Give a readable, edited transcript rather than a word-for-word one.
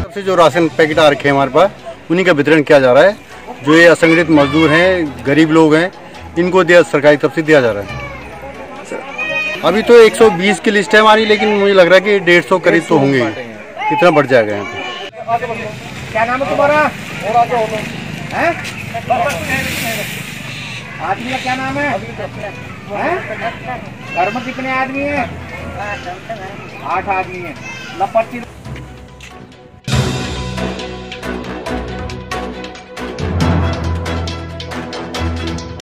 से जो ration packet आ रखे हैं हमारे पास, उन्हीं का वितरण किया जा रहा है। जो ये असंगठित मजदूर हैं, गरीब लोग हैं, इनको सरकारी तरफ से दिया जा रहा है। अभी तो 120 की लिस्ट है हमारी, लेकिन मुझे लग रहा है कि 150 करीब तो होंगे, इतना बढ़ जाएगा यहाँ पे। क्या नाम है तुम्हारा? आदमी का क्या नाम है? घर में कितने आदमी हैं? 8 आदमी हैं।